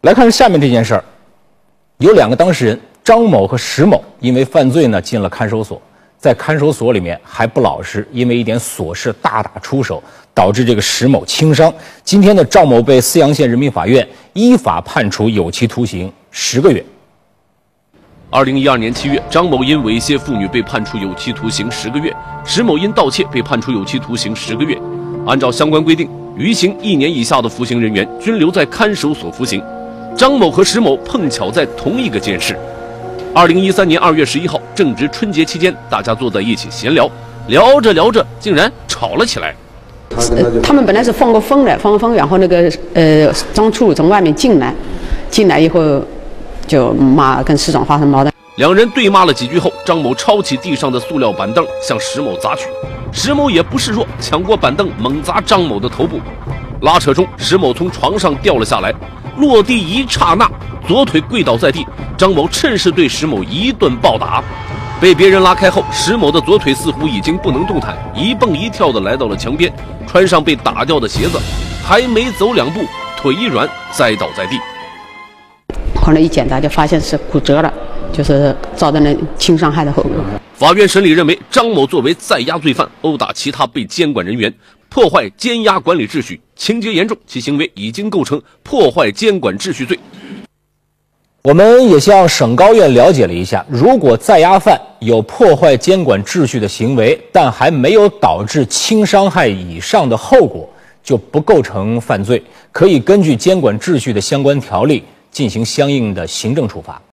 来看下面这件事儿，有2个当事人张某和石某因为犯罪呢进了看守所，在看守所里面还不老实，因为一点琐事大打出手，导致这个石某轻伤。今天呢，赵某被泗阳县人民法院依法判处有期徒刑10个月。 2012年7月，张某因猥亵妇女被判处有期徒刑10个月，石某因盗窃被判处有期徒刑10个月。按照相关规定，余刑1年以下的服刑人员均留在看守所服刑。张某和石某碰巧在同一个监室。2013年2月11号，正值春节期间，大家坐在一起闲聊，聊着聊着，竟然吵了起来。 他们本来是放个风的，然后那个张处从外面进来以后就跟石总发生矛盾。 2人对骂了几句后，张某抄起地上的塑料板凳向石某砸去，石某也不示弱，抢过板凳猛砸张某的头部。拉扯中，石某从床上掉了下来，落地一刹那，左腿跪倒在地，张某趁势对石某一顿暴打。被别人拉开后，石某的左腿似乎已经不能动弹，一蹦一跳的来到了墙边，穿上被打掉的鞋子，还没走2步，腿一软栽倒在地。 后来一检查就发现是骨折了，就是造成了轻伤害的后果。 法院审理认为，张某作为在押罪犯，殴打其他被监管人员，破坏监押管理秩序，情节严重，其行为已经构成破坏监管秩序罪。 我们也向省高院了解了一下，如果在押犯有破坏监管秩序的行为，但还没有导致轻伤害以上的后果，就不构成犯罪，可以根据监管秩序的相关条例进行相应的行政处罚。